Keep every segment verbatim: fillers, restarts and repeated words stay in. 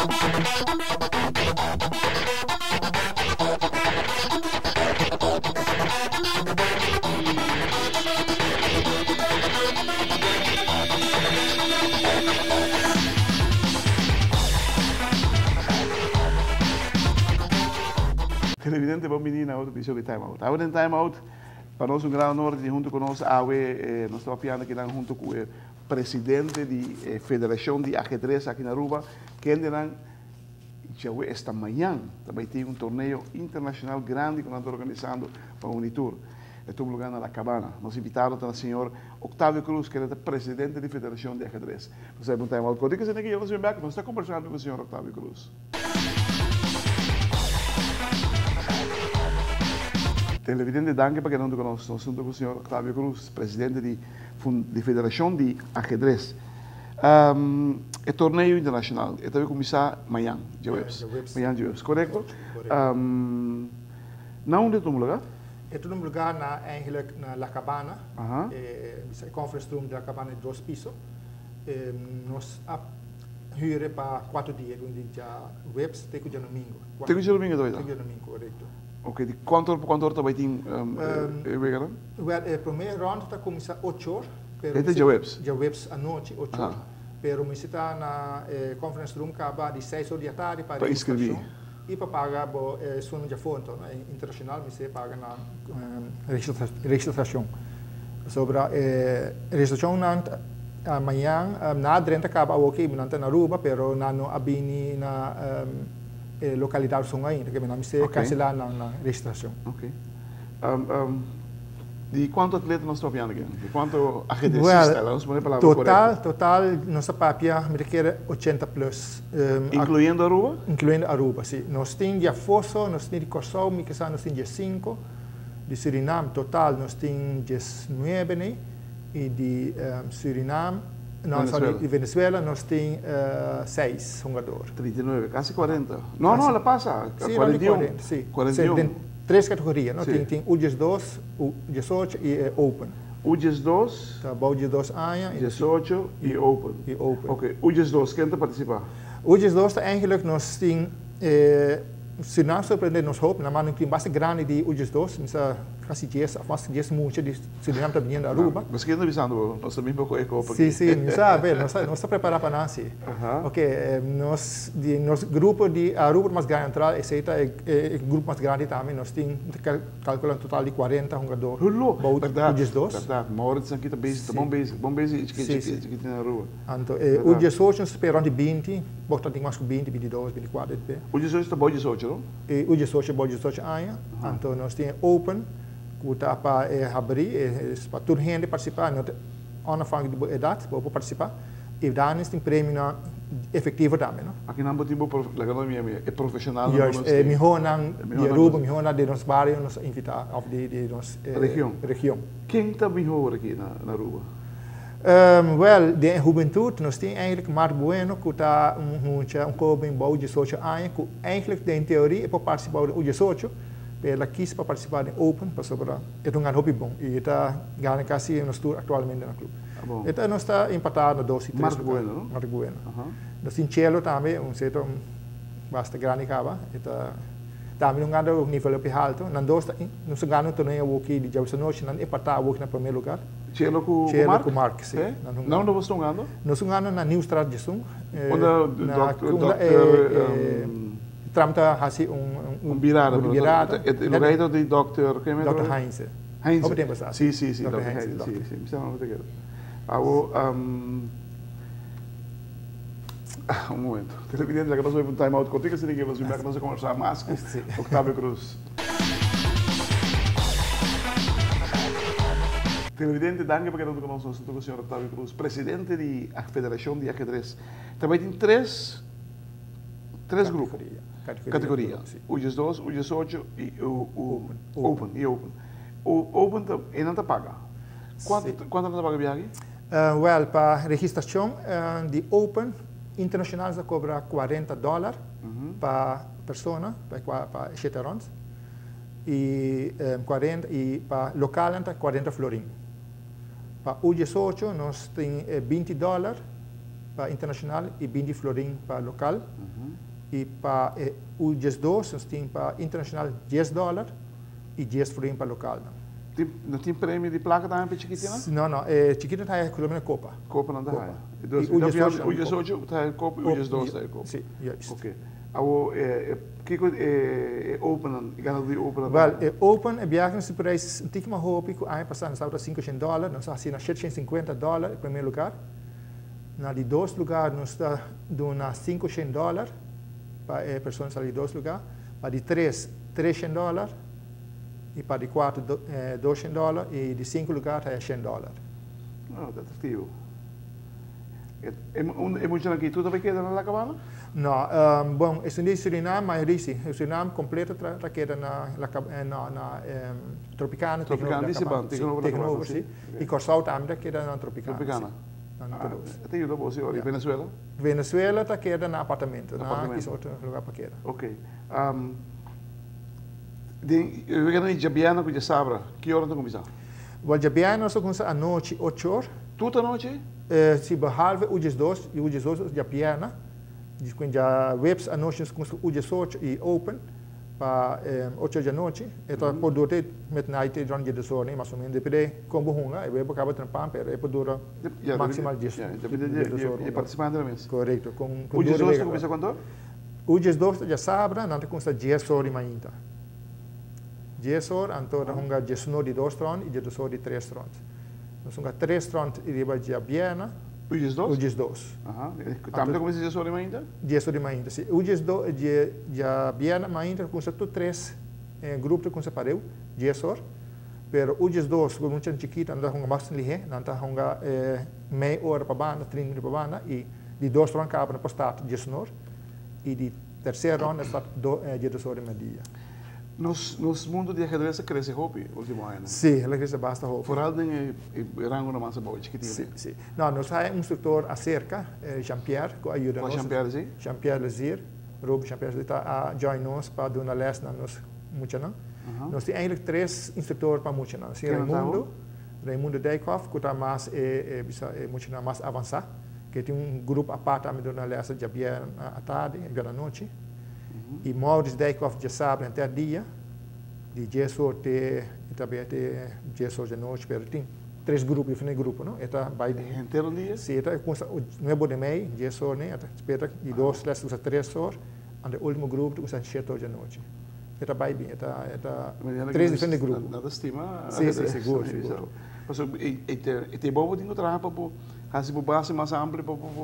Televidente, bom menino, outro bicho de time out. Agora em time out, para nós um grande honor de junto conosco, a eh, nós estamos piando aqui junto com o presidente da eh, Federação de Ajedrez aqui na Aruba, que ainda já esta manhã também tem um torneio internacional grande que nós estamos organizando para o Unitur. Estamos lugar na La Cabana. Nós invitamos o senhor Octavio Cruz, que é o presidente da Federação de Ajedrez. Você vai perguntar, quando é que você tem que ir? Nós estamos conversando com o senhor Octavio Cruz. Televidente, danke para que não te conosco. Nós estamos com o senhor Octavio Cruz, presidente da Federação de Ajedrez. Um, é torneio internacional. É também começar amanhã, de webs. Amanhã de webs, correto? Um, não onde é todo lugar? É todo lugar na, eigenlijk na La Cabana. Uh-huh. É a conference room de La Cabana de dois pisos. É, nós huren para quatro dias, onde já webs tem que ir no domingo. Tem que ir no domingo, doido? Tem que ir no domingo, correto. Ok, de quanto tempo quanto também tem um, é vegano? Well, a primeira ronda está começar oito horas. Este é de webs? De webs à noite, oito horas. Pero me está na eh, conference room acaba de seis horas da tarde para para inscrever. E para pagar o eh, sono de fonte, né? Internacional, me se paga na eh, registração. Sobre a eh, registração na amanhã, na drenta acaba o que não na Aruba, pero na no abini na um, Eh, localidade são ainda, que me se okay. cancelar na, na registração. Ok. Um, um, de quanto atleta nós estamos aqui? De quanto ajedrecista? Well, total, correta. Total, nossa papia me requer oitenta plus. Um, incluindo a Aruba? Incluindo a Aruba, sim. Nós temos de Afoso, nós temos de Corsau, nós temos de cinco. De Suriname, total, nós temos de nove, né? E de um, Suriname, não, Venezuela. Sorry, de Venezuela, nós temos uh, seis jogadores. trinta e nove, quase quarenta. Não, não, ela passa. Sim, quarenta e um. quarenta, sim. quarenta e um. Tem três categorias, não? Tem, tem U dezoito, U dezoito e uh, Open. U dezoito, tá, U dezoito anos, dezoito e Open. E Open. Ok, U dezoito, quem está participando? U dezoito, eigenlijk, nós temos, eh, se não surpreender, nós hope, na mão tem bastante grande de U dezoito, mas quase dez, quase dez muitos de Suriname também da Aruba. Mas quem está avisando? Nós também pouco eco. Sim, sim, nós sabe, nós estamos preparados para nós. Ok, nós, de nosso grupo de Aruba mais grande entrar, esse é o grupo mais grande também, nós temos calculando um total de quarenta jogadores. Hullo, U dezoito. Verdade, Maurits aqui está bezig, bom bezig, bom bezig, que tem na Aruba. Então, U dezoito nós esperamos de vinte, bota tem mais que vinte, vinte e dois, vinte e quatro. U dezoito está bom dezoito, não? U dezoito é bom dezoito anos, então nós temos Open, que está para abrir, para toda gente participar, onafhankelijk de idade, para participar, e daar is een premie efetivo também, não? Aqui não temos é profissional. Juist, eh, mi gewoon aan de Aruba, mi gewoon aan de ons barrio, nos invitar, of de, de nos eh, região. região. Quem está melhor aqui na, na Aruba? Um, well, de juventude, nós temos eigenlijk Mark Bueno, que está um um cobre em bouw dezoito anos, que eigenlijk de, em teoria é para participar do dezoito, ela quis para participar do Open, para sobrar. É um grande hobby bom, e está ganhando quase nos tour atualmente no clube. Ah, então nós está empatado no dois e três. Mark Bueno, não? Mark Bueno. Uh-huh. Nós temos Cielo também, um certo bastante grande acaba. Então, também um grande nível de alto. Nós nós ganhamos também o que de Jausa Noite, nós empatado o no primeiro lugar. Cielo com Cielo Mark? com Mark, sim. É? Não, não você ganhando? Nós ganhamos na New Strat de Sung. Onde o Tramta hasi um um virada, um virada. O lugar de doutor quem é? doutor Heinz. Heinz. Sim, sim, sim, doutor Heinz. Sim, sim, me chama muito Awo um um momento. Televidente, já que nós vamos um time out contigo, se ninguém vai subir, nós vamos conversar mais com Octavio Cruz. Televidente, danke para que não conosco, nós estamos com o senhor Octavio Cruz, presidente da Federação de Ajedrez. Também tem três três grupos. Categoria. U dezoito, U dezoito e o, o Open. Open. E Open. O Open ainda não paga. Quanto, quanto não paga viagem? Uh, well, para registração uh, de Open internacional se cobra quarenta dólares uh-huh. para pessoa, para, para sete rondas. E, um, quarenta, e para local, quarenta florim. Para U dezoito, nós temos vinte dólares para internacional e vinte florim para local. Uh-huh. e para eh, o dez dois nós temos para internacional dez dólares e dez frame para local. Tem, não tem prêmio de placa também para Chiquitina? Não, não, é, Chiquitina está aí com a Copa. Copa não dá. E o dez oito está Copa e o dez dois está Copa. Sim, isso. Ok. O que é Open? Ganhou de Open? Well, é Open é viagem se preço um pouco mais roupa que aí passando estava cinquecento dólares, nós assim na setecentos e cinquenta dólares em primeiro lugar. Na de dois lugares nós está dando quinhentos dólares para é, pessoas ali dois lugares, para de três trezentos dólares e para de quatro é, duzentos dólares e de cinco lugares é cem dólares. Oh, que atrativo. É muito aqui, tu também queda na cabana? Não, um, bom, é um Suriname, mas é sim, o Suriname completo está queda na na na um, Tropicana, Tropicana, disse bem, tegenover, sim. E Corsau também queda na Tropicana. Tropicana. Até eu dou você, Venezuela? Venezuela está queda na apartamento, na que é outro lugar para queda. Ok. Um, eu quero ir Jabiana com Sabra, que hora tu começar? O Jabiana nós começamos à noite, oito horas. Tudo à noite? Uh, se behalve o dez dois e o dez dois já piana, quando já webs a noite com o dez oito e open para oito da noite, então por dote met night durante dez horas, mais ou menos depois como hunga, e web acaba trampando, pero é por dura maximal dez. Ja, depois e participando também. Correto, com o dez dois começa quando? O dez dois já sabe, não tem como dez horas mais ainda. dez horas, então hunga dez nove de dois tron e dez horas de três trons. Nós temos três trons e riba de Biena. O dez dois? O dez dois. Aham. Também começa dez horas ainda? dez horas ainda, sim. O dez dois de Biena ainda com certo três grupos com separeu, dez horas. Pero o dez dois, com muito chiquito, anda com mais lihe, anda com meia hora para banda, trinta minutos para banda e de dois trons acaba na postar dez horas e de terceira ronda está dez horas e meia. Nos, nos mundo de ajedrez cresce hobby último ano. Sim, ela cresce bastante hobby. Vooral dingen rango na massa boa, chiquitinho. Sim, sim. Não, nós temos um instrutor acerca, eh, Jean-Pierre, que ajuda nós. Jean-Pierre, sim? Jean-Pierre Lazir, Ruben Jean-Pierre está a join nós para dar uma lesson na nós muito não. Nós temos eigenlijk três instrutores para muito não. Sim, Raimundo, Raimundo Dijkhoff, que está mais é é muito não mais avançado, que tem um grupo a parte também dar uma lesson de Jean-Pierre à tarde, à noite. E Maurice Dijkhoff já sabe até dia. De dez horas até também até dez horas da noite, pero tem três grupos, diferentes grupos, não? Eta vai inteiro dia? Sim, eta começa o nuevo de meio, dez horas, né? Eta espera e dois, três, usa três horas, e o último grupo usa sete horas da noite. Eta vai bem, eta eta três diferentes grupos. Nada estima. Sim, sim, seguro, seguro. Mas e e te bobo tinha trabalho para Assim, por base mais amplo,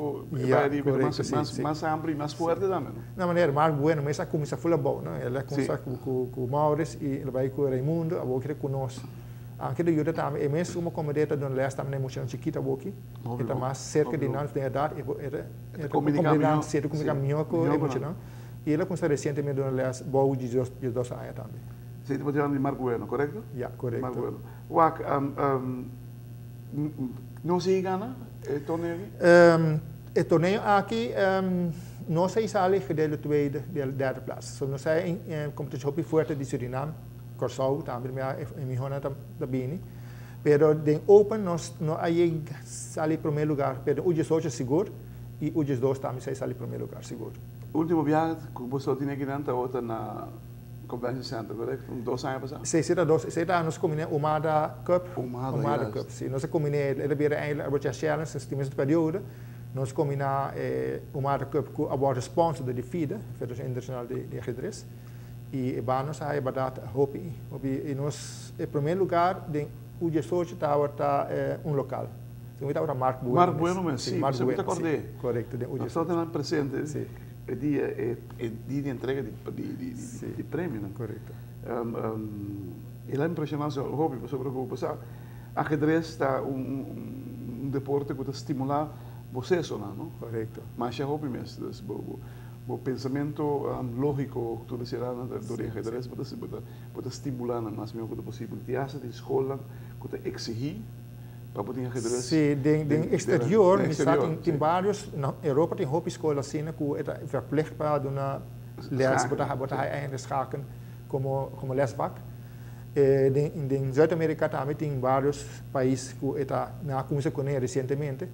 mais mais amplo e mais forte também. Na maneira mais boa, mas a começa full bom, não? Ela começa com com com Maurice e ele vai com o Raimundo, a boca com nós. Anche de ajuda também, é mesmo uma comedeta do leste também muito chiquita boki. Está mais cerca de nós de idade, era era comunicar cedo com caminho com ele muito não. E ela começa recentemente do leste, bom de de dois anos também. Você está falando de Marco Bueno, correto? Ja, correto. Marco Bueno. Wak, um, um, não se engana? O torneio aqui? Um, o torneio aqui, um, nós saímos ali de tweede, de derde plaats. So, nós saímos em competição muito forte de Suriname, Corsau, também em minha da Bini. Pero de Open, nós não aí ali primeiro lugar. Pero o dez oito é seguro e o dez dois também sai ali primeiro lugar, seguro. Último viagem que você tinha aqui dentro, outra na Convention Center, correto? Um dois anos passado? Sim, será dois. Será nós combinamos Umada Cup. Umada, Umada Cup, sim. Nós combinamos, ele vira eigenlijk a challenge, nós temos essa período. Nós combinamos eh, Umada Cup com a boa sponsor da FIDE, Federação Internacional de, de Ajedrez. E vamos a badat hopi. E nós, em primeiro lugar, de o dez oito estava eh, um local. Então, estava Marco Bueno. Marco Bueno, mas sim, você me acordei. Correto, de o dez oito. Nós presente. Sim. É dia, é, é dia de entrega de, de, de, de, de prêmio, não? Correto. Um, um, ele é impressionante o hobby, sobre o que eu passar. Ajedrez está um, um, um deporte que está estimular você só, não? Correto. Mas é hobby mesmo. O pensamento um, lógico que tu será do ajedrez pode estimular o máximo que possível. Te acha de escola que te exigir para poder ajedrez. Sim, de, de, de exterior, de exterior em, tem vários, na Europa tem hobby escola assim, que é verplicht para uma les, botar hij eigenlijk schaken como como lesvak. Eh, de, em Zuid-América também tem vários países que está na começa com ele recentemente.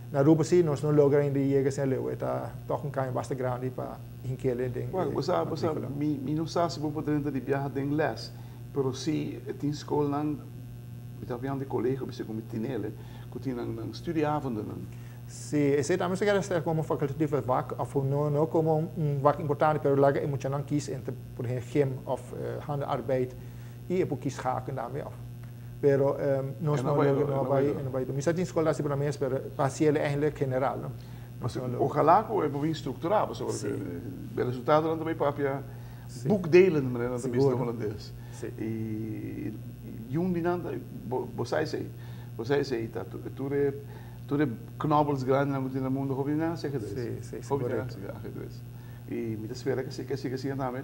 na Aruba sim, nós não logramos ainda chegar sem leu, está toch um caminho bastante grande para inquietar dentro. Well, você, você, mi, mi não sabe se vou poder entrar de viajar de inglês, mas se tem escola não, está vendo de colégio, você como tinele, que tem não estudiavam não. Sim, esse também se quer estar como facultativo vac, ou não, não como um vac importante, pero lá moet je dan kiezen entre, por exemplo, gym of uh, handenarbeid, e eu kies schaken daarmee af. Pero um, nós não logramos não vai, não vai. Mas tem escola assim para mim, pero parcial eigenlijk general, não. Mas ojalá que eu vou estruturar, porque o resultado não também para boekdelen, maar dat is nog holandês. E e um dinanda, você sei, você sei, tá, tu é tu é knobbels grandes no mundo, hobby não sei que Sim, sim, hobby não sei que E me espera que se que se que se também.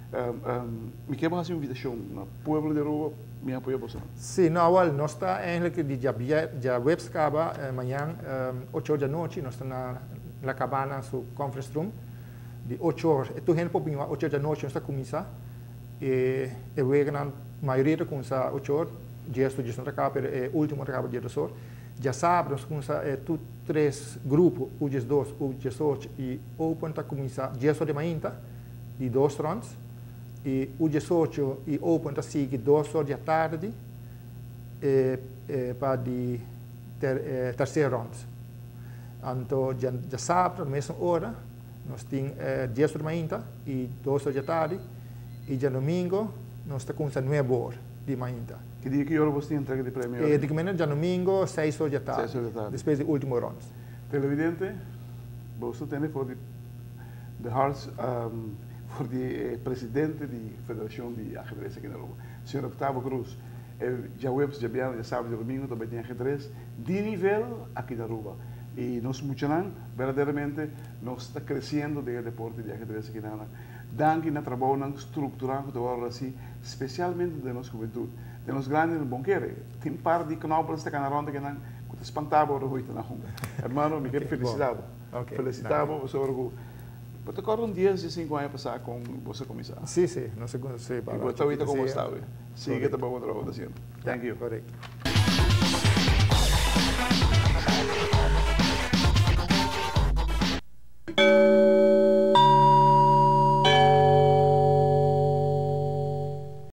Me quero fazer uma invitação no povo de Aruba, me apoia você. Sim, não, well, nós está eigenlijk de já já webscaba amanhã oito horas da noite, nós está na la cabana su conference room de oito horas. Tu gente pouquinho oito horas da noite nós está começar e e vegan maioria da começa oito horas, dia estu dia não acaba, é último acaba dia dois horas. Já sabe nós começa é tu três grupos, o dia dois, o dia oito e open está começar dia só de manhã de dois rounds. E o dia oito e open está seguir duas horas da tarde e, e, para de ter, e, terceiro round. Então, já, já sábado, na mesma hora, nós temos eh, dez horas da manhã e duas horas da tarde. E já domingo, nós estamos com nove horas de manhã. Que dia que hora você entrega de prêmio? E de que já domingo, seis horas da tarde. seis horas da tarde. Depois do último round. Televidente, você tem for the, the hearts, um, voor de eh, presidente da Federação de Ajedrez aqui na Aruba, senhor Octavio Cruz. Eh, já webs, já vieram, já sábado e domingo, também tem ajedrez de nível aqui na Aruba. E nós, muito verdadeiramente, nós estamos crescendo no deporte de ajedrez aqui na Aruba. Danke na trabalho estruturado agora assim, especialmente da nossa juventude, de nós grandes no banqueiro. Tem um par de knobbels que na ronda que não que espantava o roito na rua. Hermano, me quero felicitar. Felicitar você orgulho. Mas agora um dia, se cinco anos passar com você começar. Sim, sim, não sei como se para. E você está como está, siga também o trabalho fazendo. Thank you. Correto.